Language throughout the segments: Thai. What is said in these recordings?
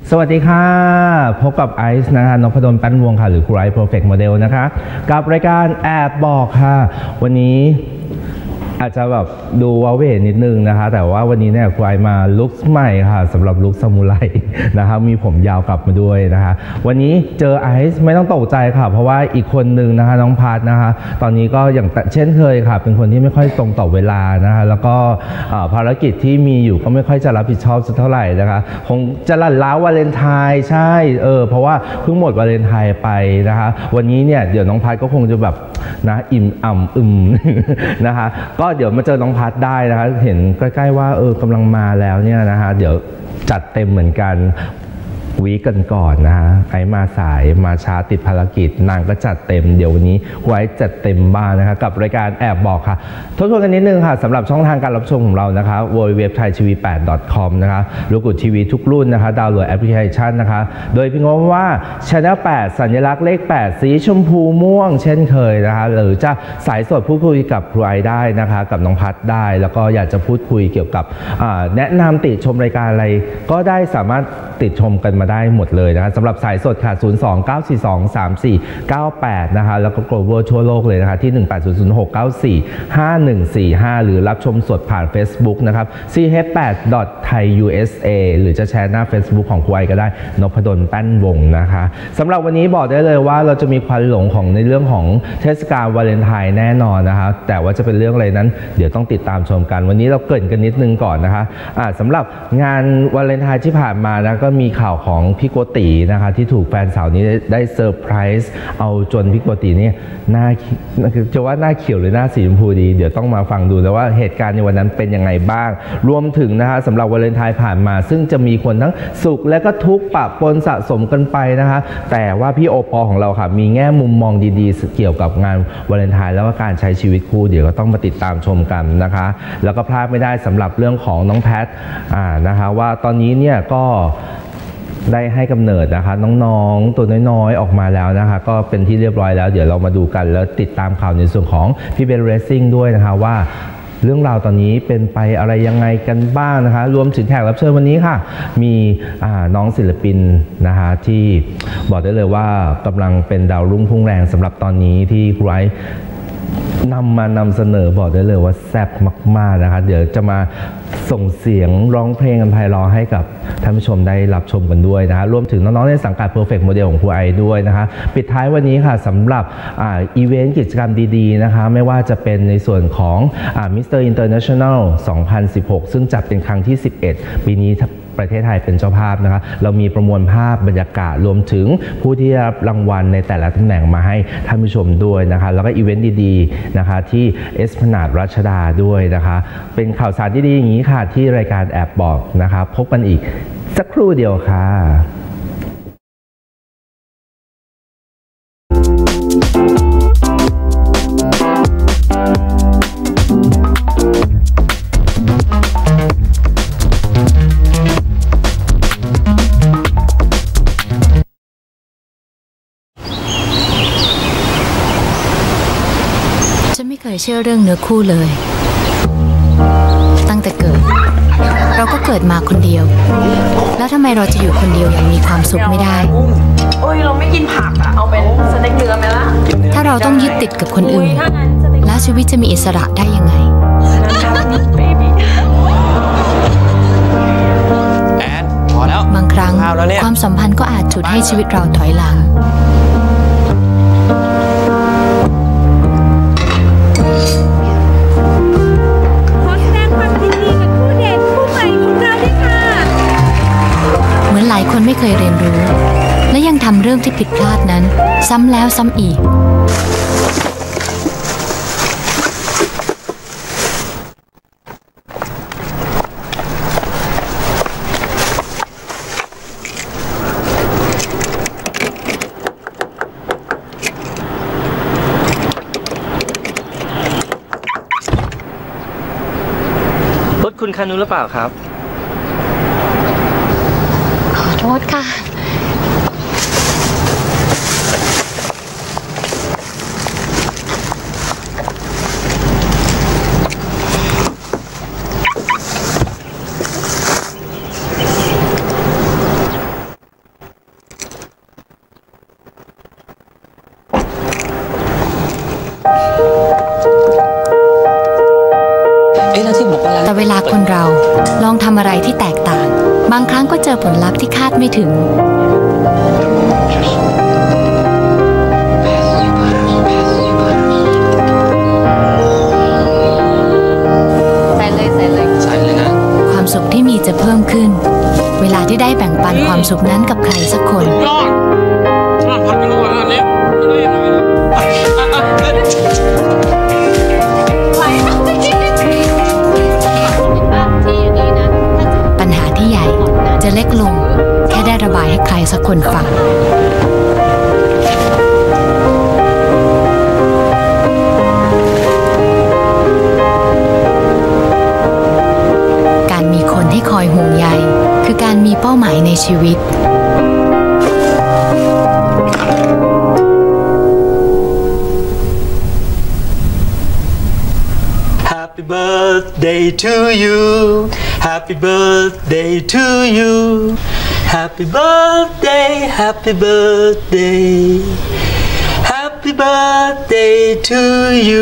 สวัสดีค่ะพบกับไอซ์นะคะนพดลแป้นวงค่ะหรือครูไอซ์ Perfect Model นะคะกับรายการแอบบอกค่ะวันนี้อาจจะแบบดูว้าเหวนิดนึงนะคะแต่ว่าวันนี้เนี่ยครูไอซ์มาลุคใหม่ค่ะสำหรับลุคซามูไรนะคะมีผมยาวกลับมาด้วยนะคะวันนี้เจอไอซ์ไม่ต้องตกใจค่ะเพราะว่าอีกคนนึงนะคะน้องพัทนะคะตอนนี้ก็อย่างเช่นเคยค่ะเป็นคนที่ไม่ค่อยตรงต่อเวลานะคะแล้วก็ภารกิจที่มีอยู่ก็ไม่ค่อยจะรับผิดชอบสักเท่าไหร่นะคะคงจะลั่นล้าวาเลนไทน์ใช่เพราะว่าเพิ่งหมดวาเลนไทน์ไปนะคะวันนี้เนี่ยเดี๋ยวน้องพัทก็คงจะแบบนะอิ่มอ่ำนะคะก็เดี๋ยวมาเจอน้องพัทได้นะคะเห็นใกล้ๆว่ากำลังมาแล้วเนี่ยนะคะเดี๋ยวจัดเต็มเหมือนกันวีกันก่อนนะฮะไอ้มาสายมาช้าติดภารกิจนางก็จัดเต็มเดี๋ยววันนี้ไว้จัดเต็มบ้างนะคะกับรายการแอบบอกค่ะทบทวนกันนิดนึงค่ะสำหรับช่องทางการรับชมของเรานะคะ www.thaitv8.com นะคะลูกกุดทีวีทุกรุ่นนะคะดาวน์โหลดแอปพลิเคชันนะคะโดยพิมพ์ว่า Channel 8 สัญลักษณ์เลข 8 สีชมพูม่วงเช่นเคยนะคะหรือจะสายสดพูดคุยกับครูไอได้นะคะกับน้องพัทได้แล้วก็อยากจะพูดคุยเกี่ยวกับแนะนำติชมรายการอะไรก็ได้สามารถติดชมกันมาได้หมดเลยนะคะสำหรับสายสดค่ะ 029423498 นะคะแล้วก็ global ทั่วโลกเลยนะคะที่ 18006945145 หรือรับชมสดผ่าน Facebook นะครับ ch8.thaiusa หรือจะแชร์หน้า Facebook ของครูไอก็ได้นพดลแป้นวงนะคะสำหรับวันนี้บอกได้เลยว่าเราจะมีควันหลงของในเรื่องของเทศกาลวาเลนไทน์แน่นอนนะคะแต่ว่าจะเป็นเรื่องอะไรนั้นเดี๋ยวต้องติดตามชมกันวันนี้เราเกริ่นกันนิดนึงก่อนนะคะสำหรับงานวาเลนไทน์ที่ผ่านมานะก็มีข่าวของพี่โกตินะคะที่ถูกแฟนสาวนี้ได้เซอร์ไพรส์เอาจนพี่โกตินี่หน้าจะว่าหน้าเขียวหรือหน้าสีชมพูดีเดี๋ยวต้องมาฟังดูแล้วว่าเหตุการณ์ในวันนั้นเป็นยังไงบ้างรวมถึงนะคะสำหรับวาเลนไทน์ผ่านมาซึ่งจะมีคนทั้งสุขและก็ทุกข์ปะปนสะสมกันไปนะคะแต่ว่าพี่โอปอของเราค่ะมีแง่มุมมองดีๆเกี่ยวกับงานวาเลนไทน์แล้วก็การใช้ชีวิตคู่เดี๋ยวก็ต้องมาติดตามชมกันนะคะแล้วก็พลาดไม่ได้สำหรับเรื่องของน้องแพทนะคะว่าตอนนี้เนี่ยก็ได้ให้กำเนิดนะคะน้องๆตัวน้อยๆออกมาแล้วนะคะก็เป็นที่เรียบร้อยแล้วเดี๋ยวเรามาดูกันแล้วติดตามข่าวในส่วนของพี่เบนเรซซิ่งด้วยนะคะว่าเรื่องราวตอนนี้เป็นไปอะไรยังไงกันบ้างนะคะรวมถึงแขกรับเชิญวันนี้ค่ะมีน้องศิลปินนะคะที่บอกได้เลยว่ากำลังเป็นดาวรุ่งพุ่งแรงสำหรับตอนนี้ที่ครูไอซ์นำเสนอบอกได้เลยว่าแซ่บมากๆนะคะเดี๋ยวจะมาส่งเสียงร้องเพลงกันไพเราะให้กับท่านผู้ชมได้รับชมกันด้วยนะคะรวมถึงน้องๆในสังกัด Perfect Model ของครูไอด้วยนะคะปิดท้ายวันนี้ค่ะสำหรับอีเวนต์กิจกรรมดีๆนะคะไม่ว่าจะเป็นในส่วนของMr. International 2016 ซึ่งจัดเป็นครั้งที่ 11 ปีนี้ประเทศไทยเป็นเจ้าภาพนะคะเรามีประมวลภาพบรรยากาศรวมถึงผู้ที่ได้รับรางวัลในแต่ละตำแหน่งมาให้ท่านผู้ชมด้วยนะคะแล้วก็อีเวนต์ดีๆนะคะที่เอสพนาดรัชดาด้วยนะคะเป็นข่าวสารดีๆอย่างนี้ค่ะที่รายการแอบบอกนะคะพบกันอีกสักครู่เดียวค่ะไม่เคยเชื่อเรื่องเนื้อคู่เลยตั้งแต่เกิดเราก็เกิดมาคนเดียวแล้วทำไมเราจะอยู่คนเดียวอย่างมีความสุขไม่ได้โอ้ยเราไม่กินผักอะเอาเป็นสเต็กเนื้อไหมล่ะถ้าเราต้องยึดติดกับคนอื่นแล้วชีวิตจะมีอิสระได้ยังไงแอนพอแล้วบางครั้งความสัมพันธ์ก็อาจฉุดให้ชีวิตเราถอยหลังหลายคนไม่เคยเรียนรู้และยังทำเรื่องที่ผิดพลาดนั้นซ้ำแล้วซ้ำอีกรถคุณคันนู้นหรือเปล่าครับขอโทษค่ะลาคนเราลองทำอะไรที่แตกต่างบางครั้งก็เจอผลลัพธ์ที่คาดไม่ถึงความสุขที่มีจะเพิ่มขึ้นเวลาที่ได้แบ่งปันความสุขนั้นกับใครสักคนปัญหาที่ใหญ่จะเล็กลงแค่ได้ระบายให้ใครสักคนฟังการมีคนที่คอยห่วงใยคือการมีเป้าหมายในชีวิต Happy birthday to you Happy birthday to you Happy birthday Happy birthday Happy birthday to you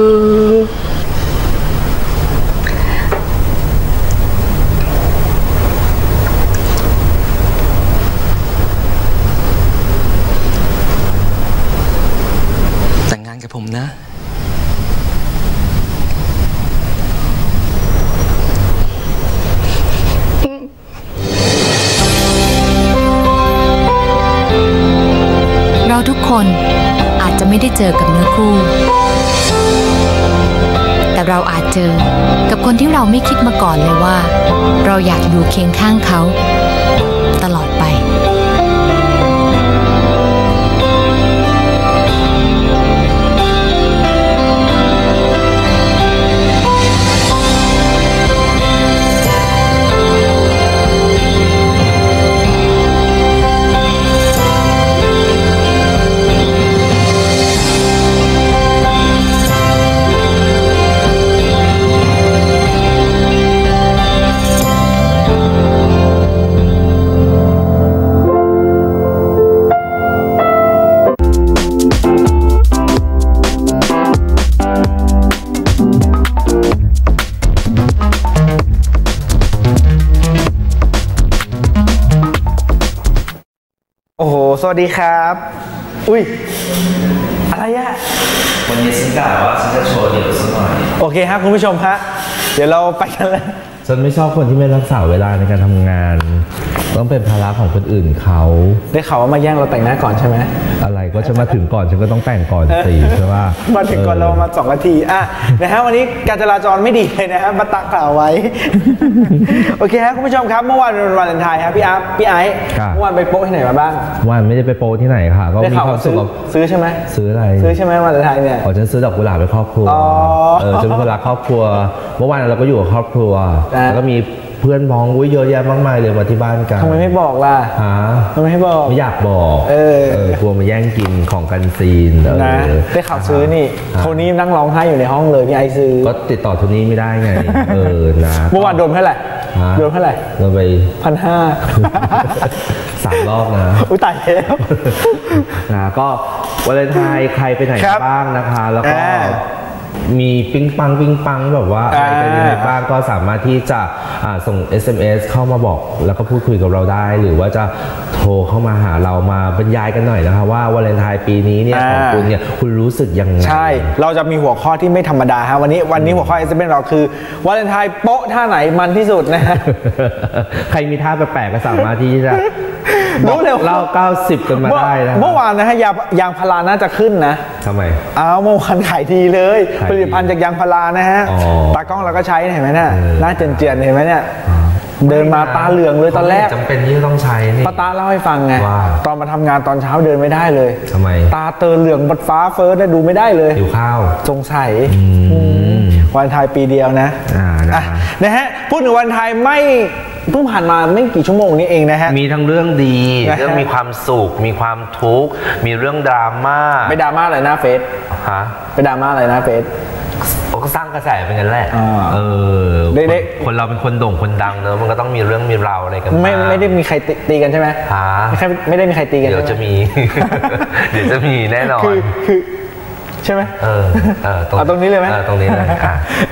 แต่งงานกับผมนะเราทุกคนอาจจะไม่ได้เจอกับเนื้อคู่แต่เราอาจเจอกับคนที่เราไม่คิดมาก่อนเลยว่าเราอยากอยู่เคียงข้างเขาตลอดไปโอ้โหสวัสดีครับอุ้ยอะไรอะวันนี้ฉันกล่าวว่าฉันจะโชว์เดี่ยวสักหน่อยโอเคครับคุณผู้ชมฮะเดี๋ยวเราไปกันเลยฉันไม่ชอบคนที่ไม่รักษาเวลาในการทำงานต้องเป็นภาระของคนอื่นเขาได้ข่าวว่ามาแย่งเราแต่งหน้าก่อนใช่ไหมอะไรก็จะมาถึงก่อนฉันก็ต้องแต่งก่อนสิใช่ป่ะมาถึงก่อนเรามา2 นาทีอ่ะนะฮะวันนี้การจราจรไม่ดีเลยนะฮะมาตักข่าวไว้โอเคครับคุณผู้ชมครับเมื่อวานวันวาเลนไทน์ครับพี่อาร์พี่ไอซ์เมื่อวานไปโป๊ที่ไหนมาบ้างวันไม่ได้ไปโป๊ที่ไหนค่ะก็มีความสุขซื้อใช่ไหมซื้ออะไรซื้อใช่ไหมวาเลนไทน์เนี่ยฉันซื้อดอกกุหลาบไปครอบครัวฉันเป็นคนรักครอบครัวเมื่อวานเราก็อยู่กับครอบครัวแล้วก็มีเพื่อนพ้องเยอะแยะมากมายเลยมาที่บ้านกันทำไมไม่บอกล่ะทำไมไม่บอกไม่อยากบอกกลัวมาแย่งกินของกันซีนนะได้ข่าวซื้อนี่โทนี่นั่งร้องไห้อยู่ในห้องเลยพี่ไอซื้อก็ติดต่อโทนี่ไม่ได้ไงนะเมื่อวานโดนเท่าไหร่โดนเท่าไหร่โดนไป 1,500 3 รอบนะอุ้ยตายแล้วนะก็วาเลนไทน์ใครไปไหนบ้างนะคะแล้วก็มีปิ๊งปังแบบว่าอะไรกันยังไงบ้างก็สามารถที่จะส่ง SMS เข้ามาบอกแล้วก็พูดคุยกับเราได้หรือว่าจะโทรเข้ามาหาเรามาบรรยายกันหน่อยนะคะว่าวาเลนไทน์ปีนี้เนี่ยของคุณเนี่ยคุณรู้สึกยังไงใช่เราจะมีหัวข้อที่ไม่ธรรมดาฮะวันนี้หัวข้อ SMS เราคือวาเลนไทน์โป๊ะท่าไหนมันที่สุดนะฮะใครมีท่าแปลกๆก็สามารถที่จะรู้เร็วเล่า90กันมาได้นะเมื่อวานนะฮะยางพาราน่าจะขึ้นนะทำไมเมื่อวานขายดีเลยผลิตภัณฑ์จากยางพารานะฮะตากล้องเราก็ใช้เห็นไหมเนี่ยหน้าเจียนๆเห็นไหมเนี่ยเดินมาตาเหลืองเลยตอนแรกจำเป็นที่ต้องใช้นี่ป้าตาเล่าให้ฟังไงตอนมาทำงานตอนเช้าเดินไม่ได้เลยทำไมตาเตือนเหลืองบัดฟ้าเฟิร์สได้ดูไม่ได้เลยอยู่ข้าวสงสัยวันไทยปีเดียวนะฮะพูดถึงวันไทยไม่เพิ่งผ่านมาไม่กี่ชั่วโมงนี้เองนะฮะมีทั้งเรื่องดีเรื่องมีความสุขมีความทุกข์มีเรื่องดราม่าไปดราม่าอะไรนะเฟซไปดราม่าอะไรนะเฟซก็สร้างกระแสเป็นกันแหละคนเราเป็นคนโด่งคนดังเนอะมันก็ต้องมีเรื่องมีราวอะไรกันไม่ได้มีใครตีกันใช่ไหมไม่ได้มีใครตีกันเดี๋ยวจะมีแน่นอนคือใช่ไหมตรงนี้เลยไหมตรงนี้เลยค่ะ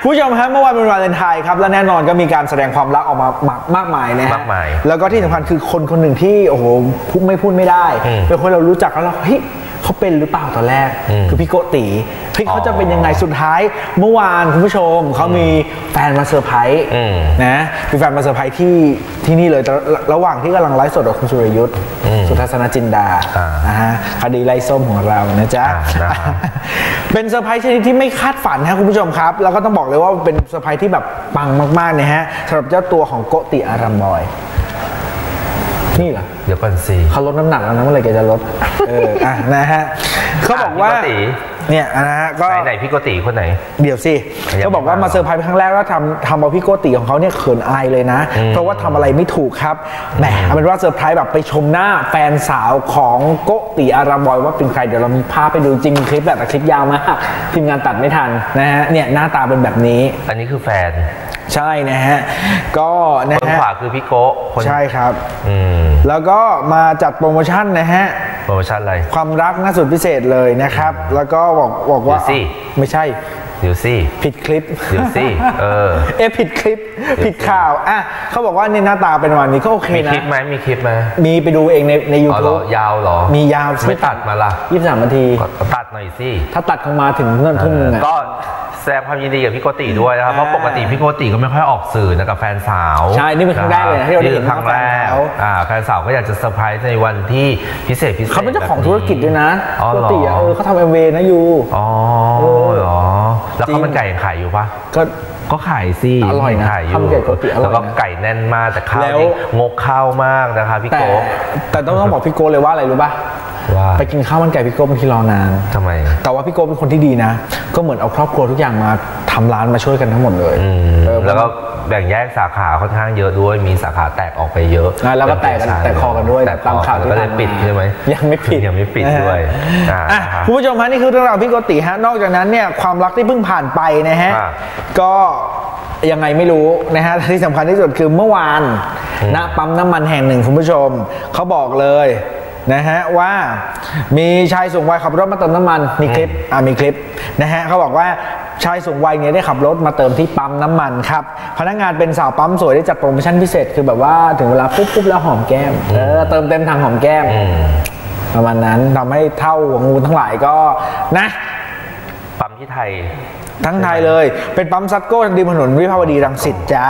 ผู้ชมฮะเมื่อวานเป็นวาเลนไทน์ครับและแน่นอนก็มีการแสดงความรักออกมามากมายนะฮะมากมายแล้วก็ที่สำคัญคือคนหนึ่งที่โอ้โหพูดไม่ได้เป็นคนเรารู้จักแล้วเราเฮ้ยเขาเป็นหรือเปล่าตอนแรกคือพี่โกติเฮ้ยเขาจะเป็นยังไงสุดท้ายเมื่อวานคุณผู้ชมเขามีแฟนมาเซอร์ไพรส์นะมีแฟนมาเซอร์ไพรส์ที่นี่เลยระหว่างที่กำลังไลฟ์สดกับคุณสุรยุทธ์สุทัศนจินดานะฮะคดีไล่ส้มของเรานะจ๊ะเป็นเซอร์ไพรส์ชนิดที่ไม่คาดฝันนะคุณผู้ชมครับแล้วก็ต้องบอกเลยว่าเป็นเซอร์ไพรส์ที่แบบปังมากๆนะฮะสำหรับเจ้าตัวของโกติอารัมบอยนี่เหรอเดี๋ยวก่อนสิเขาลดน้ำหนักแล้วนะเมื่อไหร่แกจะลดนะฮะเขาบอกว่าเนี่ยนะฮะก็ไหนพี่โกติคนไหนเดี๋ยวสิเขาบอกว่ามาเซอร์ไพรส์ครั้งแรกแล้วทำเอาพี่โกติของเขาเนี่ยเขินอายเลยนะเพราะว่าทำอะไรไม่ถูกครับแหมเอาเป็นว่าเซอร์ไพรส์แบบไปชมหน้าแฟนสาวของโกติอารัมบอยว่าเป็นใครเดี๋ยวเรามีภาพไปดูจริงคลิปแต่คลิปยาวมากทีมงานตัดไม่ทันนะฮะเนี่ยหน้าตาเป็นแบบนี้อันนี้คือแฟนใช่นะฮะก็นะฮะคนขวาคือพี่โกใช่ครับแล้วก็มาจัดโปรโมชั่นนะฮะโปรโมชั่นอะไรความรักน่าสุดพิเศษเลยนะครับแล้วก็บอกว่าไม่ใช่เดี๋ยวสิผิดคลิปเดี๋ยวสิผิดคลิปผิดข่าวเขาบอกว่านี่หน้าตาเป็นวันนี้ก็โอเคนะมีคลิปไหมมีไปดูเองใน YouTube ยาวหรอมียาวไม่ตัดมาละ 23 นาทีตัดหน่อยสิถ้าตัดเข้ามาถึงเงื่อนทุ่มนึงก็แสดงความยินดีกับพี่โกติด้วยนะครับเพราะปกติพี่โกติก็ไม่ค่อยออกสื่อนะกับแฟนสาวใช่นี่เป็นครั้งแรกเลยที่เราได้เห็นครั้งแรกแฟนสาวก็อยากจะเซอร์ไพรส์ในวันที่พิเศษเขาเป็นเจ้าของธุรกิจด้วยนะโกติเขาทำMVนะอยู่อ๋อเหรอแล้วเขามันไก่ขายอยู่ปะก็ขายสิอร่อยนะทำไก่โกติอร่อยแล้วก็ไก่แน่นมากแต่ข้าวนี่งกข้าวมากนะคะพี่โกแต่ต้องบอกพี่โกเลยว่าอะไรรู้ป่ะไปกินข้าวมันไก่พี่โก้บางทีรอนานทำไมแต่ว่าพี่โก้เป็นคนที่ดีนะก็เหมือนเอาครอบครัวทุกอย่างมาทำร้านมาช่วยกันทั้งหมดเลยแล้วก็แบ่งแยกสาขาค่อนข้างเยอะด้วยมีสาขาแตกออกไปเยอะแล้วก็แตกคอกันด้วยแต่ตามข่าวก็เลยปิดใช่ไหมยังไม่ปิดด้วยคุณผู้ชมฮะนี่คือเรื่องราวพี่โกติฮะนอกจากนั้นเนี่ยความรักที่เพิ่งผ่านไปนะฮะก็ยังไงไม่รู้นะฮะที่สำคัญที่สุดคือเมื่อวานณปั๊มน้ำมันแห่งหนึ่งคุณผู้ชมเขาบอกเลยนะฮะว่ามีชายสูงวัยขับรถมาเติมน้ำมันมีคลิปนะฮะเขาบอกว่าชายสูงวัยเนี่ยได้ขับรถมาเติมที่ปั๊มน้ำมันครับพนักงานเป็นสาวปั๊มสวยได้จัดโปรโมชั่นพิเศษคือแบบว่าถึงเวลาปุ๊บแล้วหอมแก้มเติมเต็มถังหอมแก้มประมาณนั้นทำให้เท่าหัวงูทั้งหลายก็นะปั๊มที่ไทยทั้งไทยเลยเป็นปั๊มซัตโก้ริมถนนวิภาวดีรังสิตจ้า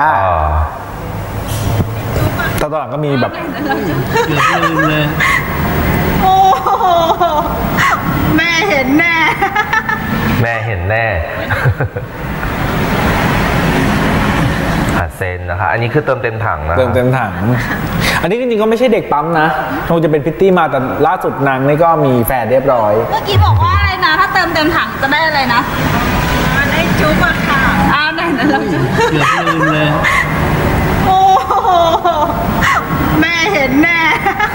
ตอนหลังก็มีแบบโอ้แม่เห็นแน่หัดเซนนะคะอันนี้คือเติมเต็มถังนะเติมเต็มถังอันนี้จริงๆก็ไม่ใช่เด็กปั๊มนะคงจะเป็นพิตตี้มาแต่ล่าสุดนางนี่ก็มีแฟนเรียบร้อยเมื่อกี้บอกว่าอะไรนะถ้าเติมเต็มถังจะได้อะไรนะได้จุ๊บอะค่ะไหนนะเราจะเกือบลืมเลยโอ้แม่เห็นแน่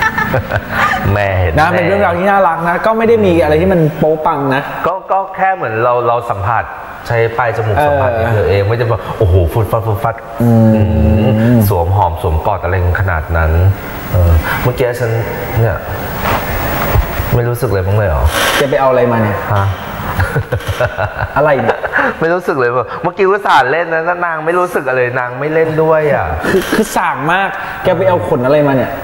นะเป็นเรื่องราวที่น่ารักนะก็ไม่ได้มีอะไรที่มันโป๊ปังนะก็แค่เหมือนเราสัมผัสใช้ปลายจมูกสัมผัสเองไม่จะแบบโอ้โหฟุดฟัดสวมหอมสวมกอดอะไรขนาดนั้นเมื่อกี้ฉันเนี่ยไม่รู้สึกเลยบ้างเลยเหรอจะไปเอาอะไรมาเนี่ยอะไรเนี่ยไม่รู้สึกเลยว่าเมื่อกี้ก็สาดเล่นนะนางไม่รู้สึกอะไรนางไม่เล่นด้วยอ่ะคือสางมากแกไปเอาขนอะไรมาเนี่ย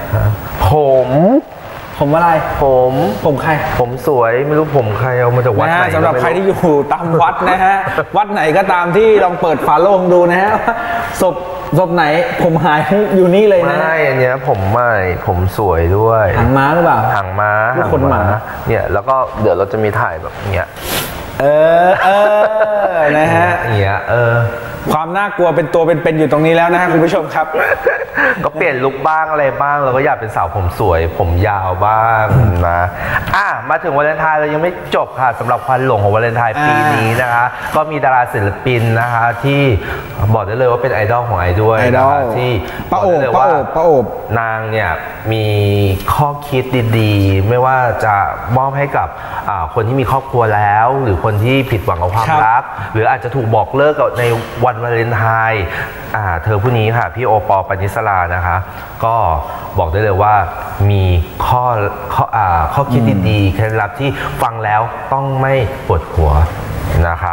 ผมอะไรผมใครผมสวยไม่รู้ผมใครเอามาจากวัดไหนสำหรับใครที่อยู่ตามวัดนะฮะวัดไหนก็ตามที่ลองเปิดฝาโลงดูนะฮะศพไหนผมหายอยู่นี่เลยนะไม่อันเนี้ยผมไม่ผมสวยด้วยหางม้าหรือเปล่าหางม้าขนหมาเนี่ยแล้วก็เดี๋ยวเราจะมีถ่ายแบบเนี้ยนะฮะเนี่ยความน่ากลัวเป็นตัวเป็นอยู่ตรงนี้แล้วนะฮะคุณผู้ชมครับก็เปลี่ยนลุคบ้างอะไรบ้างเราก็อยากเป็นสาวผมสวยผมยาวบ้างนะมาถึงวาเลนไทน์เรายังไม่จบค่ะสำหรับควันหลงของวาเลนไทน์ปีนี้นะคะก็มีดาราศิลปินนะคะที่บอกได้เลยว่าเป็นไอดอลของไอด้วยนะคะที่ป้าโอบนางเนี่ยมีข้อคิดดีๆไม่ว่าจะมอบให้กับคนที่มีครอบครัวแล้วหรือคนที่ผิดหวังกับความรักหรืออาจจะถูกบอกเลิกในวันวาเลนไทน์เธอผู้นี้ค่ะพี่โอปอล์ ปณิสรานะคะก็บอกได้เลยว่ามีข้อคิดดีๆเคล็ดลับที่ฟังแล้วต้องไม่ปวดหัวนะคะ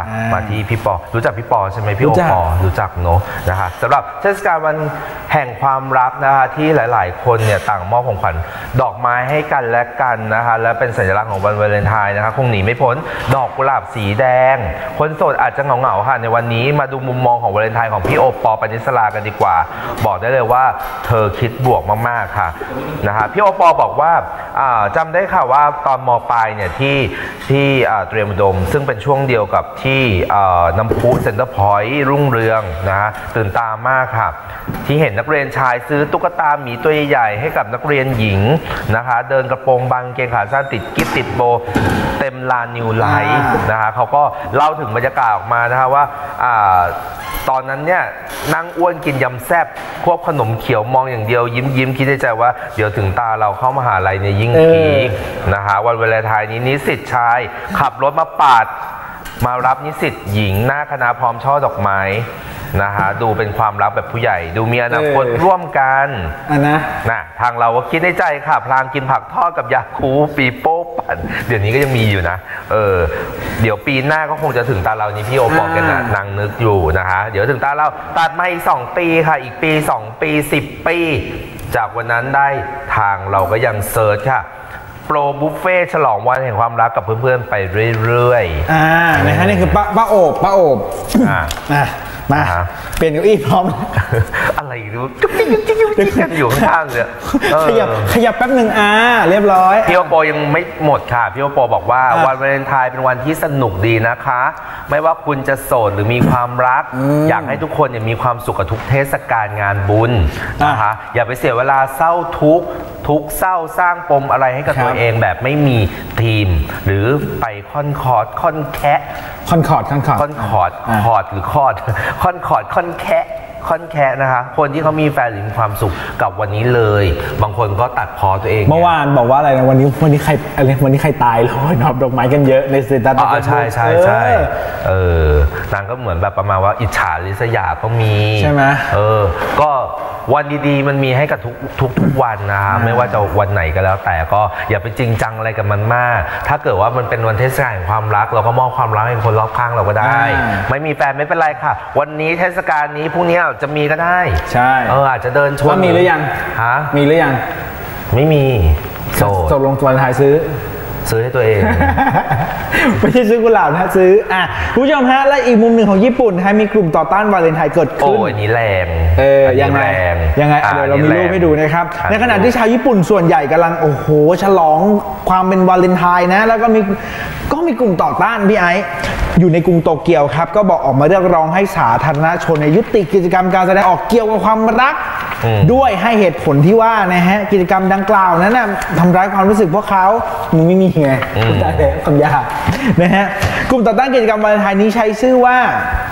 มาที่พี่ปอรู้จักพี่ปอใช่ไหมพี่โอปอรู้จักเนอะนะคะสำหรับเทศกาลวันแห่งความรักนะคะที่หลายๆคนเนี่ยต่างมอบของขวัญดอกไม้ให้กันและกันนะคะและเป็นสัญลักษณ์ของวันวาเลนไทน์นะคะคงหนีไม่พ้นดอกกุหลาบสีแดงคนโสดอาจจะเหงาๆค่ะในวันนี้มาดูมุมมองของวาเลนไทน์ของพี่โอปอปณิสรากันดีกว่าบอกได้เลยว่าเธอคิดบวกมากๆค่ะนะคะพี่โอปอบอกว่าจำได้ค่ะว่าตอนม.ปลายเนี่ยที่เตรียมอุดมซึ่งเป็นช่วงเดียวกับที่น้ำพุเซ็นเตอร์พอยต์รุ่งเรืองนะตื่นตามากค่ะที่เห็นนักเรียนชายซื้อตุ๊กตาหมีตัวใหญ่ๆให้กับนักเรียนหญิงนะคะเดินกระโปรงบางเกงขาสั้นติดกิ๊บติดโบเต็มลานนิวไลท์นะคะเขาก็เล่าถึงบรรยากาศออกมานะคะว่าตอนนั้นเนี่ยนั่งอ้วนกินยำแซ่บควบขนมเขียวมองอย่างเดียวยิ้มคิดในใจว่าเดี๋ยวถึงตาเราเข้ามหาลัยเนี่ยยิ่งพีคนะคะวันวาเลนไทน์นี้นิสิตชายขับรถมาปาดมารับนิสิตหญิงหน้าคณะพร้อมช่อดอกไม้นะคะดูเป็นความรักแบบผู้ใหญ่ดูมีอนาคตร่วมกันนะทางเราก็คิดในใจค่ะพลางกินผักทอดกับยาคูปีโป้ปั่นเดี๋ยวนี้ก็ยังมีอยู่นะเดี๋ยวปีหน้าก็คงจะถึงตาเรานี่พี่โอบอกกันนะนางนึกอยู่นะคะเดี๋ยวถึงตาเราตัดมาอีก2 ปีค่ะอีกปี2 ปี10 ปีจากวันนั้นได้ทางเราก็ยังเซิร์ชค่ะโปรบุฟเฟ่ฉลองวันแห่งความรักกับเพื่อนๆไปเรื่อยๆนะฮะนี่คือป้าโอบมาเปลี่ยนเก้าอี้พร้อมอะไรดูจุ๊บอยู่ข้างๆเลยขยับแป๊บหนึ่งเรียบร้อยพี่โอปอยังไม่หมดค่ะพี่โอปอบอกว่าวันวาเลนไทน์เป็นวันที่สนุกดีนะคะไม่ว่าคุณจะโสดหรือมีความรักอยากให้ทุกคนมีความสุขกับทุกเทศกาลงานบุญนะคะอย่าไปเสียเวลาเศร้าทุกเศร้าสร้างปมอะไรให้กับตัวเองแบบไม่มีทีมหรือไปค่อนคอร์ดค่อนแคะคอร์ดหรือคอร์ดค่อนแคะนะคะคนที่เขามีแฟนหรือมีความสุขกับวันนี้เลยบางคนก็ตัดพอตัวเองเมื่อวานบอกว่าอะไรนะวันนี้ใครตายเลยนอบดอกไม้กันเยอะในสเตตัสใช่นางก็เหมือนแบบประมาณว่าอิจฉาริษยาก็มีใช่ไหมก็วันดีๆมันมีให้กับทุกวันนะคะไม่ว่าจะวันไหนก็แล้วแต่ก็อย่าไปจริงจังอะไรกับมันมากถ้าเกิดว่ามันเป็นวันเทศกาลแห่งความรักเราก็มอบความรักให้คนรอบข้างเราก็ได้ไม่มีแฟนไม่เป็นไรค่ะวันนี้เทศกาลนี้พรุ่งนี้จะมีก็ได้ใช่อาจจะเดินชนมีหรือยังมีหรือยังไม่มีโสดลงตัวถ่ายซื้อให้ตัวเองไม่ใช่ซื้อกุหลาบนะซื้อคุณผู้ชมฮะและอีกมุมหนึ่งของญี่ปุ่นมีกลุ่มต่อต้านวาเลนไทน์เกิดขึ้นอันนี้แรงยังไงเดี๋ยวเรามีรูปให้ดูนะครับในขณะที่ชาวญี่ปุ่นส่วนใหญ่กำลังฉลองความเป็นวาเลนไทน์นะแล้วก็มีกลุ่มต่อต้านพี่ไอซ์อยู่ในกรุงโตเกียวครับก็บอกออกมาเรียกร้องให้สาธารณชนยุติกิจกรรมการแสดงออกเกี่ยวกับความรักด้วยให้เหตุผลที่ว่านะฮะกิจกรรมดังกล่าวนั้นน่ะทำร้ายความรู้สึกพวกเขามึงไม่มีไงได้เลยคำยากนะฮะกลุ่มต่อต้านกิจกรรมวาเลนไทน์นี้ใช้ชื่อว่า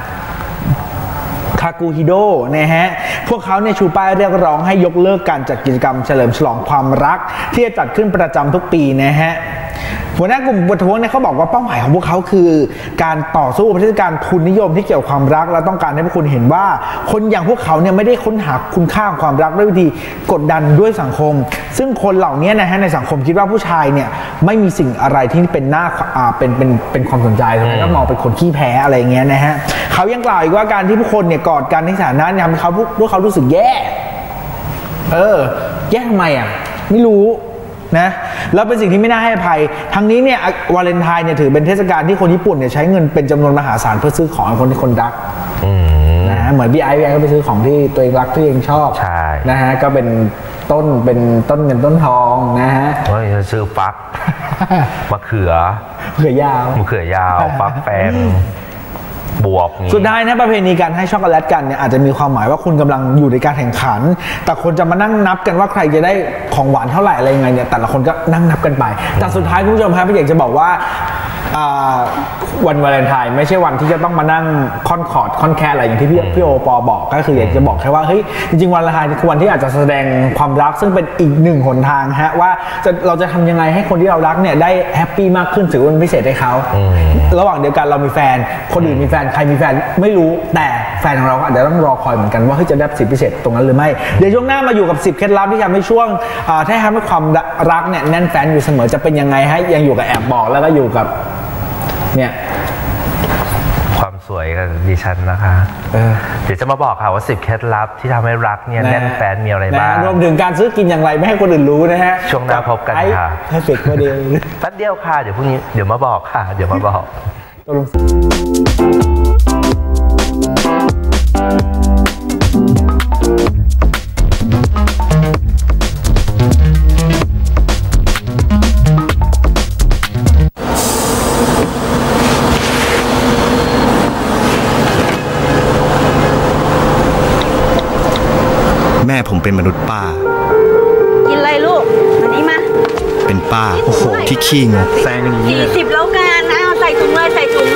คากูฮิโดนะฮะพวกเขาเนี่ยชูป้ายเรียกร้องให้ยกเลิกการจัดกิจกรรมเฉลิมฉลองความรักที่จะจัดขึ้นประจำทุกปีนะฮะหัวหน้ากลุ่มประท้วงเนี่ยเขาบอกว่าเป้าหมายของพวกเขาคือการต่อสู้กับเทศกาลทุนนิยมที่เกี่ยวกับความรักและต้องการให้พวกคุณเห็นว่าคนอย่างพวกเขาเนี่ยไม่ได้ค้นหาคุณค่าของความรักด้วยวิธีกดดันด้วยสังคมซึ่งคนเหล่านี้นะฮะในสังคมคิดว่าผู้ชายเนี่ยไม่มีสิ่งอะไรที่เป็นหน้าเป็นความสนใจทำไมก็มองเป็นคนขี้แพ้อะไรเงี้ยนะฮะเขายังกล่าวอีกว่าการที่ผู้คนเนี่ยกอดกันในสถานะทำให้พวกเขารู้สึกแย่แย่ทำไมไม่รู้นะแล้วเป็นสิ่งที่ไม่น่าให้อภัยทั้งนี้เนี่ยวาเลนไทน์เนี่ยถือเป็นเทศกาลที่คนญี่ปุ่นเนี่ยใช้เงินเป็นจำนวนมหาศาลเพื่อซื้อของให้คนที่คนรักนะเหมือนพี่ไอซ์ก็ไปซื้อของที่ตัวเองรักที่ตัวเองชอบนะฮะก็เป็นต้นเงินต้นทองนะฮะจะซื้อฟักมะเขือยาวฟักแฟงบวกสุดท้ายนะประเพณีการให้ช็อกโกแลตกันเนี่ยอาจจะมีความหมายว่าคุณกำลังอยู่ในการแข่งขันแต่คนจะมานั่งนับกันว่าใครจะได้ของหวานเท่าไหร่อะไรยังไงเนี่ยแต่ละคนก็นั่งนับกันไปแต่สุดท้ายคุณผู้ชมครับพี่อยากจะบอกว่าวันวาเลนไทน์ไม่ใช่วันที่จะต้องมานั่งค่อนแคอะไรอย่างที่พี่โอปอบอกก็คืออยากจะบอกแค่ว่าเฮ้ยจริงๆวันวาเลนไทน์คือวันที่อาจจะแสดงความรักซึ่งเป็นอีกหนึ่งหนทางฮะว่าเราจะทำยังไงให้คนที่เรารักเนี่ยได้แฮปปี้มากขึ้นถือว่าเป็นพิเศษให้เขาระหว่างเดียวกันเรามีแฟนคนอื่นมีแฟนใครมีแฟนไม่รู้แต่แฟนของเราอาจจะต้องรอคอยเหมือนกันว่าจะได้สิทธิพิเศษตรงนั้นหรือไม่เดี๋ยวช่วงหน้ามาอยู่กับ10เคล็ดลับที่ทำให้ช่วงถ้าทำให้ความรักเนี่ยแน่นแฟนอยู่เสมอจะเป็นยังไงให้ยังอยู่กับแอบบอกแล้วก็อยู่กับเนี่ยวยกับดิฉันนะคะเดี๋ยวจะมาบอกค่ะว่า10 เคล็ดลับที่ทำให้รักเนี่ยแน่นแฟนมีอะไรบ้างรวมถึงการซื้อกินอย่างไรไม่ให้คนอื่นรู้นะฮะช่วงหน้าพบกันค่ะแค่เสร็จก็เดียวแป๊บเดียวค่ะเดี๋ยวพรุ่งนี้เดี๋ยวมาบอกค่ะเดี๋ยวมาบอกแม่ผมเป็นมนุษย์ป้ากินอะไรลูกวันนี้มาเป็นป้าโอ้โหที่ขี้งกแซงอย่างนี้ 40แล้วกันเอาใส่ถุงเลยใส่ถุง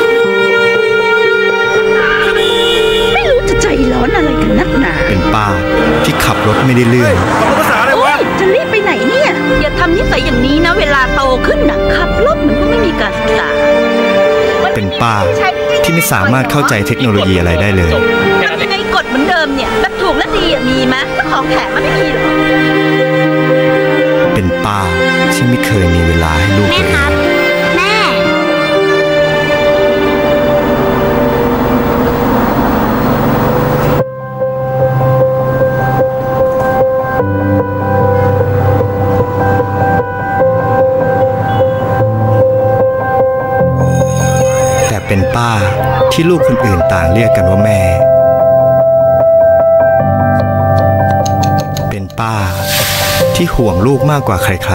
ไม่รู้จะใจร้อนอะไรกันนักหนาเป็นป้าที่ขับรถไม่ได้เรื่องภาษาอะไรวะจะรีบไปไหนเนี่ยอย่าทำนิสัยอย่างนี้นะเวลาโตขึ้นนะขับรถมันก็ไม่มีการศึกษาเป็นป้าที่ไม่สามารถเข้าใจเทคโนโลยีอะไรได้เลยในกฎเหมือนเดิมเนี่ยแบบถูกและดีมีไหมแต่ของแถมมันไม่มีหรอกเป็นป้าที่ไม่เคยมีเวลาให้ลูกเลยแม่ครับแม่แต่เป็นป้าที่ลูกคนอื่นต่างเรียกกันว่าแม่เป็นป้าที่ห่วงลูกมากกว่าใครๆ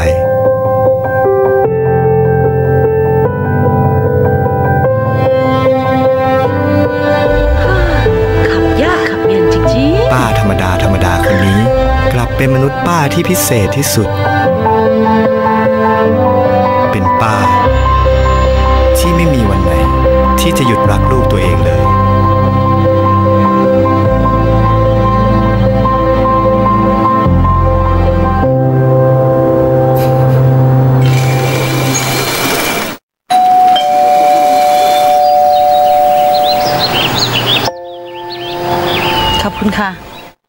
ขับยากขับเย็นจริงๆป้าธรรมดาคนนี้กลับเป็นมนุษย์ป้าที่พิเศษที่สุดเป็นป้าที่ไม่มีวันไหนที่จะหยุดรักลูกตัวเองเลยขอบคุณค่ะ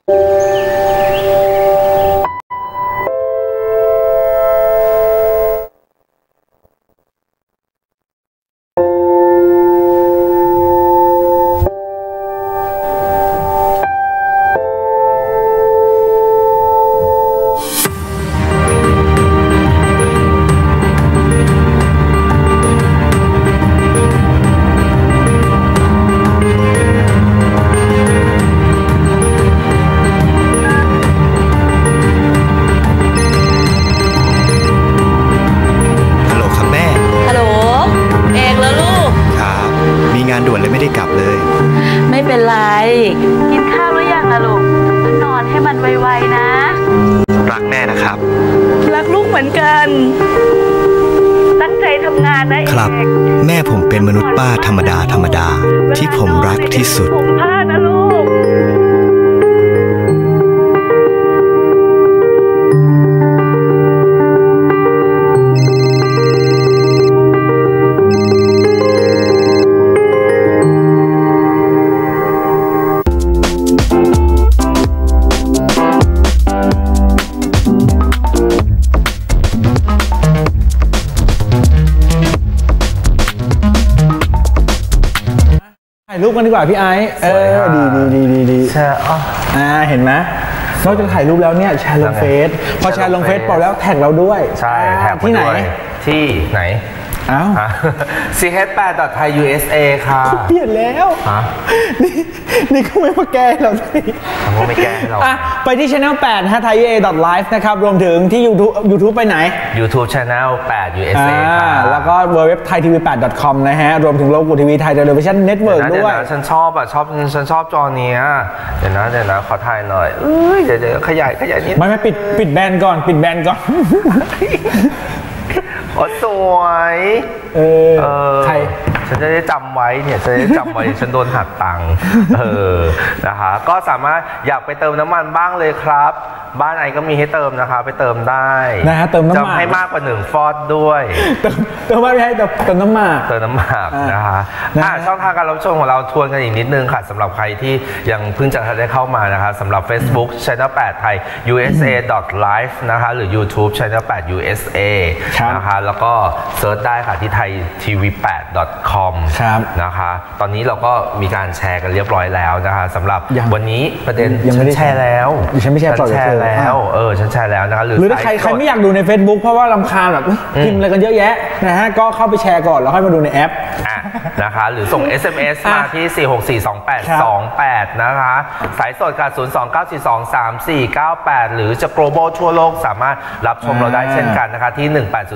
ไม่เป็นไรกินข้าวหรือยังล่ะลูกนอนให้มันไวๆนะรักแม่นะครับรักลูกเหมือนกันตั้งใจทำงานนะครับแม่ผมเป็นมนุษย์ป้าธรรมดาที่ผมรักที่สุดผมพลาดนะลูกถ่ายรูปกันดีกว่าพี่ไอซ์ดีใช่เห็นไหมนอกจากถ่ายรูปแล้วเนี่ยแชร์ลงเฟซพอแชร์ลงเฟซพอแล้วแท็กเราด้วยใช่แท็กที่ไหนอ้าว ch8.thaiusa ค่ะเปลี่ยนแล้วนี่ก็ไม่มาแก้เราเลยเขาไม่แก้เราไปที่ channel 8 นะฮะ thaiusa.live นะครับรวมถึงที่ YouTube ไปไหน YouTube channel 8USA ค่ะแล้วก็เว็บ thaitv8.com นะฮะรวมถึงโลโก้ทีวีไทยเทเลวิชั่นเน็ตเวิร์กด้วยฉันชอบจอนี้เดี๋ยวนะขอถ่ายหน่อยเดี๋ยวขยายนิดไม่ปิดแบนก่อนโอ้สวยใครฉันจะได้จำไว้เนี่ยฉันโดนหักตังค์นะคะก็สามารถอยากไปเติมน้ำมันบ้างเลยครับบ้านไอก็มีให้เติมนะคะไปเติมได้นะฮะเติมน้ำหมากจะให้มากกว่า1ฟอดด้วยเติมไม่ให้เติมน้ำหมากนะคะช่องทางการรับชมของเราทวนกันอีกนิดนึงค่ะสำหรับใครที่ยังเพิ่งจะได้เข้ามานะคะสำหรับ Facebook Channel 8 ไทย USA.live นะคะหรือ YouTube Channel 8 USA นะคะแล้วก็เซิร์ชได้ค่ะที่ไทย TV8.com นะคะตอนนี้เราก็มีการแชร์กันเรียบร้อยแล้วนะคะสำหรับวันนี้ประเด็นฉันแชร์แล้วฉันไม่แชร์ต่อเลยแล้วฉันแชร์แล้วนะคะหรือถ้าใครไม่อยากดูใน Facebook เพราะว่ารำคาญแบบพิมพ์อะไรกันเยอะแยะนะฮะก็เข้าไปแชร์ก่อนแล้วค่อยมาดูในแอปนะคะหรือส่ง SMS มาที่4642828นะคะสายสดค่ะ029423498หรือจะ global ทั่วโลกสามารถรับชมเราได้เช่นกันนะคะที่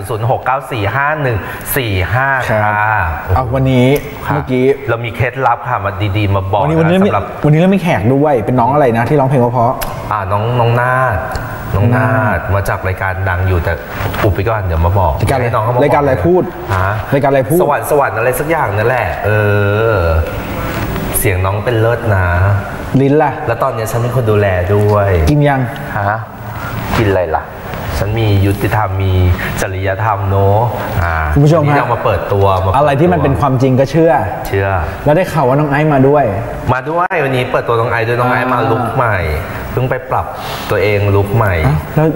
1800694545ค่ะวันนี้เมื่อกี้เรามีเคล็ดลับค่ะมาดีๆมาบอกวันนี้เรามีแขกด้วยเป็นน้องอะไรนะที่ร้องเพลงเพราะน้องนาฏมาจากรายการดังอยู่แต่อุบไปก่อนเดี๋ยวมาบอกรายการอะไรพูดรายการอะไรพูดสวรรค์อะไรสักอย่างนั่นแหละเสียงน้องเป็นเลิศนะลิ้นล่ะแล้วตอนนี้ฉันเป็นคนดูแลด้วยกินยังกินอะไรล่ะฉันมียุติธรรมมีจริยธรรมเนอะคุณผู้ชมที่เรามาเปิดตัวอะไรที่มันเป็นความจริงก็เชื่อแล้วได้ข่าวว่าน้องไอซ์มาด้วยวันนี้เปิดตัวน้องไอซ์ด้วยน้องไอซ์มาลุคใหม่เพิ่งไปปรับตัวเองลุคใหม่แล้ว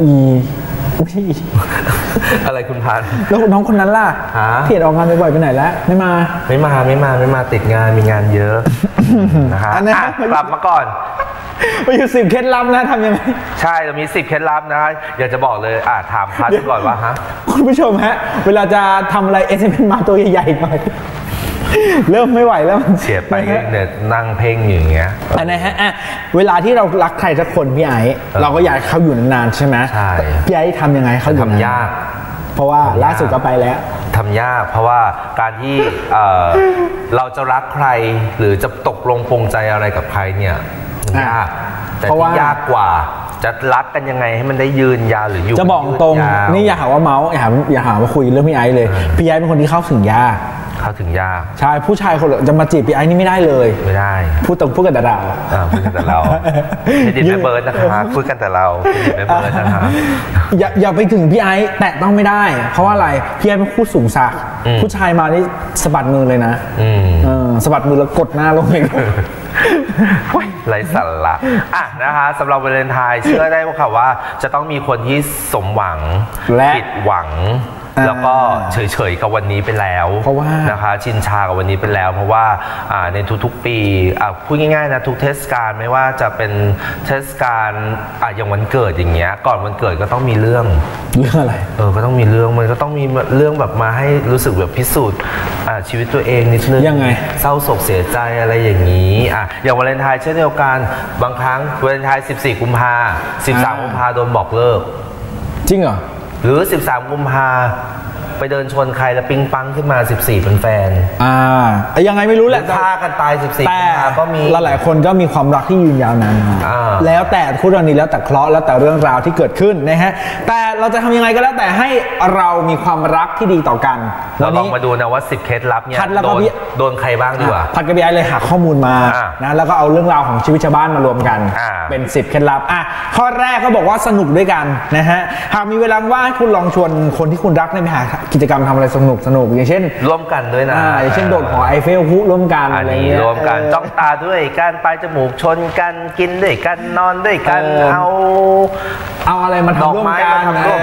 อะไรคุณพันแล้วน้องคนนั้นล่ะเพียรออกงานบ่อยๆไปไหนแล้วไม่มาติดงานมีงานเยอะนะคะกลับมาก่อนไปอยู่10 เคล็ดลับนะทำยังไงใช่เรามี10 เคล็ดลับนะอยากจะบอกเลยถามพันก่อนว่าคุณผู้ชมฮะเวลาจะทำอะไรSMS มาตัวใหญ่ๆหน่อยเริ่มไม่ไหวแล้วเสียไปเนี่ยนั่งเพ่งอย่างเงี้ยนะฮะเวลาที่เรารักใครสักคนพี่ไอ้เราก็อยากเขาอยู่นานๆใช่ไหมใช่พี่ไอ้ทำยังไงเขาทำยากเพราะว่าล่าสุดก็ไปแล้วทำยากเพราะว่าการที่เราจะรักใครหรือจะตกลงปรงใจอะไรกับใครเนี่ยยากแต่ที่ยากกว่าจะรักกันยังไงให้มันได้ยืนยาวหรืออยู่จะบอกตรงนี่อย่าหาว่าเมาส์อย่าหาว่าคุยเรื่องพี่ไอ้เลยพี่ไอ้เป็นคนที่เข้าถึงยากใช่ผู้ชายคนจะมาจีบพี่ไอ้นี่ไม่ได้เลยไม่ได้พูดกันแต่เราพูดกันแต่เราไม่ดิดไม่เบิร์ดนะคะพูดกันแต่เราไม่เบิร์ดนะคะอย่าไปถึงพี่ไอ้แตะต้องไม่ได้เพราะว่าอะไรพี่ไอ้เป็นคู่สูงศักดิ์ผู้ชายมานี่สะบัดมือเลยนะสะบัดมือแล้วกดหน้าลงไปไรสาระนะคะสำหรับวาเลนไทน์เชื่อได้ว่าจะต้องมีคนที่สมหวังผิดหวังแล้วก็เฉยๆกับวันนี้ไปแล้วนะคะชินชากับวันนี้ไปแล้วเพราะว่าในทุกๆปีพูดง่ายๆนะทุกเทศกาลไม่ว่าจะเป็นเทศกาลอย่างวันเกิดอย่างเงี้ยก่อนวันเกิดก็ต้องมีเรื่องอะไรก็ต้องมีเรื่องมันก็ต้องมีเรื่องแบบมาให้รู้สึกแบบพิสูจน์ชีวิตตัวเองนิดนึงยังไงเศร้าโศกเสียใจอะไรอย่างนี้อย่างวาเลนไทน์เช่นเดียวกันบางครั้งวาเลนไทน์14 กุมภา13 กุมภาโดนบอกเลิกจริงเหรอหรือ13 กุมภาไปเดินชนใครแล้วปิงปังขึ้นมา14เป็นแฟนยังไงไม่รู้แหละฆ่ากันตาย14แต่ก็มีหลายคนก็มีความรักที่ยืนยาวนานแล้วแต่คู่กรณีแล้วแต่เคราะห์แล้วแต่เรื่องราวที่เกิดขึ้นนะฮะแต่เราจะทำยังไงก็แล้วแต่ให้เรามีความรักที่ดีต่อกันเราลองมาดูนะว่า10 เคล็ดลับเนี่ยโดนใครบ้างดีกว่าพัดกระเบียเลยหาข้อมูลมานะแล้วก็เอาเรื่องราวของชีวิตชาวบ้านมารวมกันเป็น10 เคล็ดลับข้อแรกก็บอกว่าสนุกด้วยกันนะฮะหากมีเวลาว่างคุณลองชวนคนที่คุณรักไปหากิจกรรมทำอะไรสนุกอย่างเช่นร่วมกันด้วยนะอย่างเช่นโดดหอไอเฟลร่วมกันอะไรเงี้ยร่วมกันจ้องตาด้วยกันปลายจมูกชนกันกินด้วยกันนอนด้วยกันเอาอะไรมาทำร่วมกัน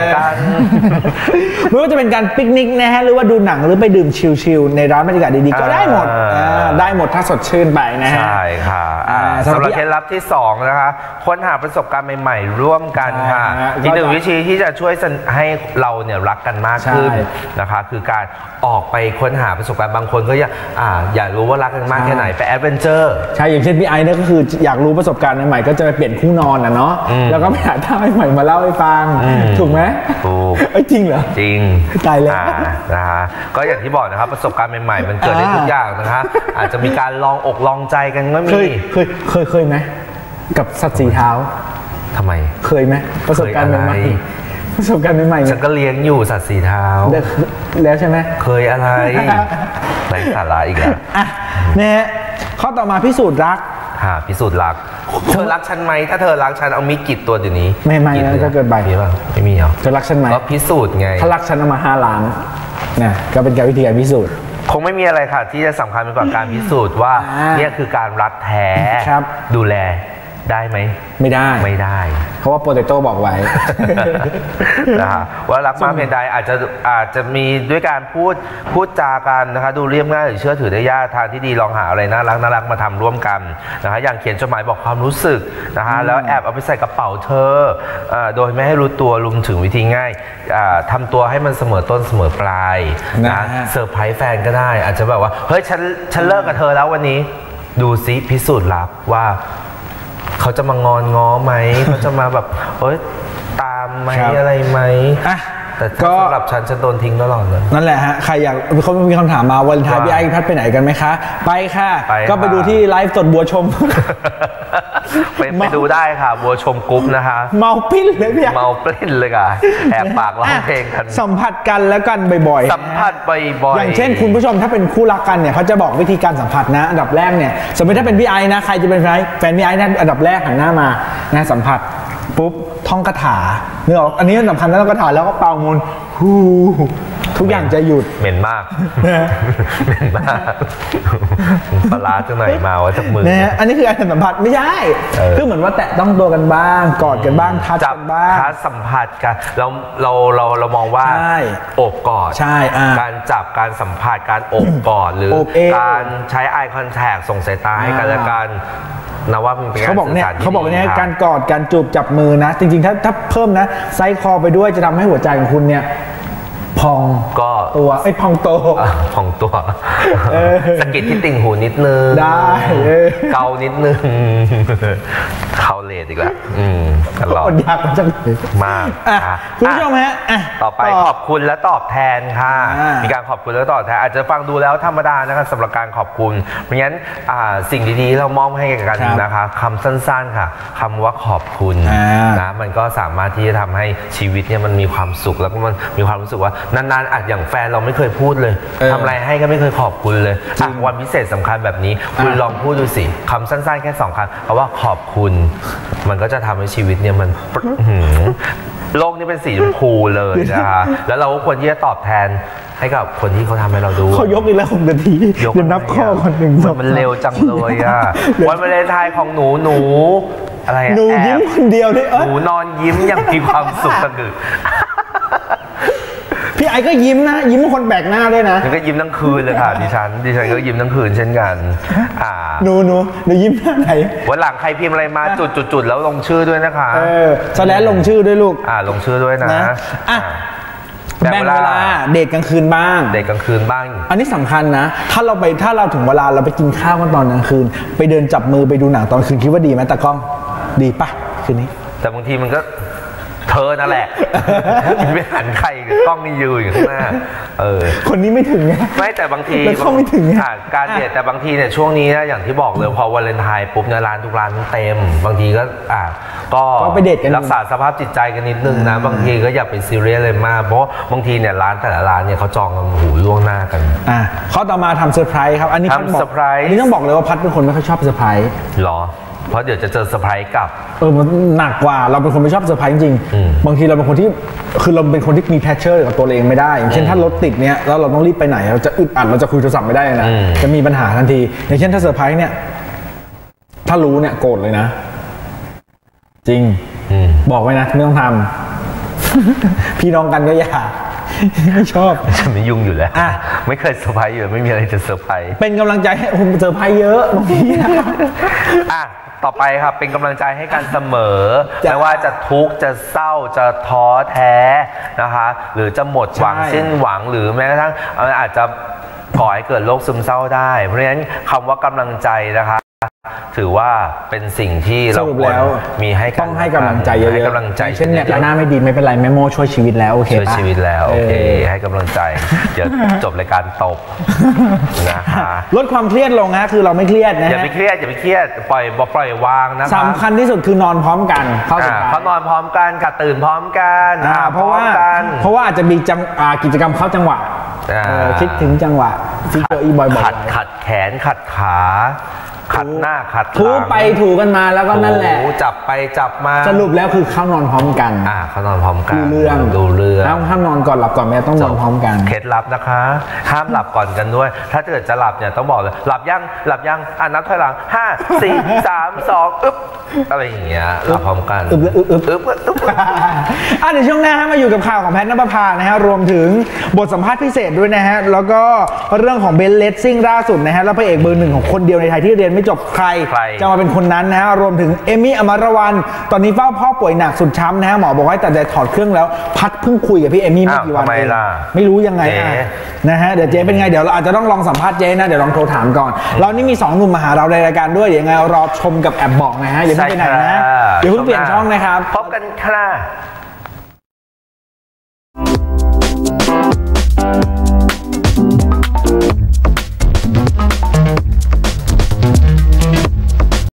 ไม่ว่าจะเป็นการปิกนิกนะฮะหรือว่าดูหนังหรือไปดื่มชิลๆในร้านบรรยากาศดีๆก็ได้หมดถ้าสดชื่นไปนะฮะใช่ค่ะสำหรับเคล็ดลับที่2นะคะค้นหาประสบการณ์ใหม่ๆร่วมกันค่ะอีกหนึ่งวิธีที่จะช่วยให้เราเนี่ยรักกันมากขึ้นนะคะคือการออกไปค้นหาประสบการณ์บางคนก็อยากรู้ว่ารักกันมากแค่ไหนไปแอดเวนเจอร์ใช่อย่างเช่นพี่ไอเนี่ยก็คืออยากรู้ประสบการณ์ใหม่ๆก็จะไปเปลี่ยนคู่นอนเนาะแล้วก็ไปหาท่าใหม่มาเล่าให้ฟังถูกไหมถูกจริงเหรอจริงตายแล้วนะคะก็อย่างที่บอกนะครับประสบการณ์ใหม่ๆมันเกิดได้ทุกอย่างนะคะอาจจะมีการลองอกลองใจกันก็มีเคยไหมกับสัตว์สีเท้าทำไมเคยไหมประสบการณ์ใหม่ๆประสบการณ์ใหม่ๆฉันก็เลี้ยงอยู่สัตว์สีเท้าแล้วใช่ไหมเคยอะไรไร้สาระอีกแล้วเนี่ยข้อต่อมาพิสูจน์รักพิสูจน์รักเธอรักฉันไหมถ้าเธอรักฉันเอามีดกรีดตัวเดี๋ยวนี้ไม่ก็เกินไปมีป่ะไม่มีเหรอเธอรักฉันไหมก็พิสูจน์ไงถ้ารักฉันเอามา5 ล้านนะก็เป็นการวิธีการพิสูจน์คงไม่มีอะไรค่ะที่จะสำคัญไปกว่าการพิสูจน์ว่าเนี่ยคือการรักแท้ดูแลได้ไหมไม่ได้เพราะว่าโปเตโต้บอกไว้นะฮะว่ารักมากเพียงใดอาจจะมีด้วยการพูดจากันนะคะดูเรียบง่ายหรือเชื่อถือได้ยากทางที่ดีลองหาอะไรน่ารักมาทำร่วมกันนะคะอย่างเขียนจดหมายบอกความรู้สึกนะคะแล้วแอบเอาไปใส่กระเป๋าเธอโดยไม่ให้รู้ตัวรวมถึงวิธีง่ายทำตัวให้มันเสมอต้นเสมอปลายนะเซอร์ไพรส์แฟนก็ได้อาจจะแบบว่าเฮ้ยฉันเลิกกับเธอแล้ววันนี้ดูซิพิสูจน์ลับว่าเขาจะมางอนง้อไหมเขาจะมาแบบตามไหมอะไรไหมแต่สำหรับฉันโดนทิ้งตลอดเลยนั่นแหละฮะใครอยากเขามีคำถามมาวันท้ายพี่ไอ้พัดไปไหนกันไหมคะไปค่ะก็ไปดูที่ไลฟ์สดบัวชมไปดูได้ค่ะบัวชมกรุ๊ปนะคะเมาปิ้นเลยพี่เมาปิ้นเลยค่ะแอบปากร้องเพลงกันสัมผัสกันแล้วกันบ่อยๆสัมผัสบ่อยๆอย่างเช่นคุณผู้ชมถ้าเป็นคู่รักกันเนี่ยเขาจะบอกวิธีการสัมผัสนะอันดับแรกเนี่ยสมมติถ้าเป็นพี่ไอ้นะใครจะเป็นแฟนพี่ไอ้นะอันดับแรกหันหน้ามานะสัมผัสปุ๊บท่องคาถาเนื้อออกอันนี้สำคัญนะท่องคาถาแล้วก็เป่ามนต์ทุกอย่างจะหยุดเหม็นมากเหม็นมากปลาจังไหนมาวะจากมือเนี่ยอันนี้คือการสัมผัสไม่ใช่คือเหมือนว่าแตะต้องตัวกันบ้างกอดกันบ้างทัชกันบ้างทัชสัมผัสกันเรามองว่าโอบกอดการจับการสัมผัสการโอบกอดหรือการใช้ eye contact ส่งสายตาให้กันและกันนะว่ามันเป็นการสื่อสารเขาบอกเนี่ยการกอดการจูบจับมือนะจริงๆถ้าเพิ่มนะไซส์คอไปด้วยจะทำให้หัวใจของคุณเนี่ยพองก็ตัวพองโตพองตัวสะกิดที่ติ่งหูนิดนึงได้เกานิดนึงเข้าเลดอีกแล้วตลอดอดอยากจังมากคุณผู้ชมฮะต่อไปขอบคุณและตอบแทนค่ะมีการขอบคุณและตอบแทนอาจจะฟังดูแล้วธรรมดานะครับสำหรับการขอบคุณเพราะงั้นสิ่งดีๆเรามอบให้กันนะคะคำสั้นๆค่ะคำว่าขอบคุณนะมันก็สามารถที่จะทำให้ชีวิตเนี่ยมันมีความสุขแล้วก็มันมีความรู้สึกว่านานๆอาจอย่างแฟนเราไม่เคยพูดเลยทำอะไรให้ก็ไม่เคยขอบคุณเลยวันพิเศษสำคัญแบบนี้คุณลองพูดดูสิคำสั้นๆแค่2 คำเพราะว่าขอบคุณมันก็จะทำให้ชีวิตเนี่ยมันโลกนี้เป็นสีชมพูเลยนะคะแล้วเราก็ควรที่จะตอบแทนให้กับคนที่เขาทำให้เราดูเขายกอีกแล้ว6 นาทีเดี๋ยวนับข้อคนหนึ่งมันเร็วจังเลยอ่ะวันวาเลนไทน์ของหนูอะไรหนูยิ้มคนเดียวได้หนูนอนยิ้มอย่างมีความสุขกันดึกพี่ไอ้ก็ยิ้มนะยิ้มคนแบกหน้าด้วยนะก็ยิ้มทั้งคืนเลยค่ะดิฉันก็ยิ้มทั้งคืนเช่นกันหนูยิ้มหน้าไหนวันหลังใครพิมพ์อะไรมาจุดแล้วลงชื่อด้วยนะคะแสดงลงชื่อด้วยลูกลงชื่อด้วยนะแบ่งเวลาเดทกลางคืนบ้างอันนี้สำคัญนะถ้าเราถึงเวลาเราไปกินข้าวกันตอนกลางคืนไปเดินจับมือไปดูหนังตอนคืนคิดว่าดีไหมตากล้องดีปะคืนนี้แต่บางทีมันก็เธอนั่นแหละไม่หันใครกล้องนี่ยืนอยู่ข้างหน้าคนนี้ไม่ถึงไงไม่แต่บางทีเขาไม่ถึงการเดทแต่บางทีเนี่ยช่วงนี้นะอย่างที่บอกเลยพอวาเลนไทน์ปุ๊บเนี่ยร้านทุกร้านเต็มบางทีก็ไปเดทกันรักษาสภาพจิตใจกันนิดนึงนะบางทีก็อย่าไปซีเรียสเลยมากเพราะบางทีเนี่ยร้านแต่ละร้านเนี่ยเขาจองกันหูล่วงหน้ากันเขาต่อมาทำเซอร์ไพรส์ครับอันนี้ทำเซอร์ไพรส์อันนี้ต้องบอกเลยว่าพัดเป็นคนไม่ค่อยชอบเซอร์ไพรส์หรอเพราะเดี๋ยวจะเจอเซอร์ไพรส์กับมันหนักกว่าเราเป็นคนไม่ชอบเซอร์ไพรส์จริงบางทีเราเป็นคนที่คือเราเป็นคนที่มีแพชเชอร์กับตัวเองไม่ได้อย่างเช่นถ้ารถติดเนี้ยแล้วเราต้องรีบไปไหนเราจะอึดอัดเราจะคุยโทรศัพท์ไม่ได้นะจะมีปัญหาทันทีอย่างเช่นถ้าเซอร์ไพรส์เนี่ยถ้ารู้เนี่ยโกรธเลยนะจริงบอกไว้นะไม่ต้องทำพี่น้องกันก็อย่าไม่ชอบฉันไม่ยุ่งอยู่แล้วไม่เคยเซอร์ไพรส์อยู่ไม่มีอะไรจะเซอร์ไพรส์เป็นกำลังใจให้ผมเซอร์ไพรส์เยอะบางทีต่อไปครับเป็นกำลังใจให้กันเสมอไม่ว่าจะทุกข์จะเศร้าจะท้อแท้นะคะหรือจะหมดหวังสิ้นหวังหรือแม้กระทั่งอาจจะก่อให้เกิดโรคซึมเศร้าได้เพราะฉะนั้นคำว่ากำลังใจนะคะถือว่าเป็นสิ่งที่เราควรมีให้ต้องให้กำลังใจเยอะๆกำลังใจเช่นเนี่ยหน้าไม่ดีไม่เป็นไรแม่โมช่วยชีวิตแล้วโอเคช่วยชีวิตแล้วโอเคให้กำลังใจเดี๋ยวจบรายการตบนะคะลดความเครียดลงนะคือเราไม่เครียดนะอย่าไปเครียดปล่อยวางนะครับสำคัญที่สุดคือนอนพร้อมกันเขานอนพร้อมกันกับตื่นพร้อมกันเพราะว่าอาจจะมีกิจกรรมเข้าจังหวะคิดถึงจังหวะที่เจออีบอยบอกขัดแขนขัดขาขัดหน้าขัดหลังถูไปถูกันมาแล้วก็นั่นแหละจับไปจับมาสรุปแล้วคือเข้านอนพร้อมกันเขานอนพร้อมกันดูเรื่องห้ามนอนก่อนหลับก่อนแม่ต้องนอนพร้อมกันเคล็ดลับนะคะห้ามหลับก่อนกันด้วยถ้าเกิดจะหลับเนี่ยต้องบอกเลยหลับยังนับถอยหลัง5 4 3 2อึ๊บอะไรอย่างเงี้ยหลับพร้อมกันอึ๊บเดี๋ยวช่วงหน้ามาอยู่กับข่าวของแพทย์ณปภานะฮะรวมถึงบทสัมภาษณ์พิเศษด้วยนะฮะแล้วก็เรื่องของเบนเลสซิ่งล่าสุดนะฮะแล้วพระเอกเบอร์ 1ของคนเดียวในไทยที่เรียนไม่จบใครจะมาเป็นคนนั้นนะฮะรวมถึงเอมี่อมรวรรณตอนนี้เฝ้าพ่อป่วยหนักสุดช้ำนะฮะหมอบอกให้ตัดใจถอดเครื่องแล้วพัดเพิ่งคุยกับพี่เอมี่ไม่กี่วันเองไม่รู้ยังไงนะฮะเดี๋ยวเจ๊เป็นไงเดี๋ยวเราอาจจะต้องลองสัมภาษณ์เจ๊นะเดี๋ยวลองโทรถามก่อนเรานี่มี2 หนุ่มมาหาเราในรายการด้วยเดี๋ยวยังไงรอชมกับแอบบอกนะฮะอย่าเพิ่งไปไหนนะอย่าเพิ่งเปลี่ยนช่องนะครับพบกันค่ะ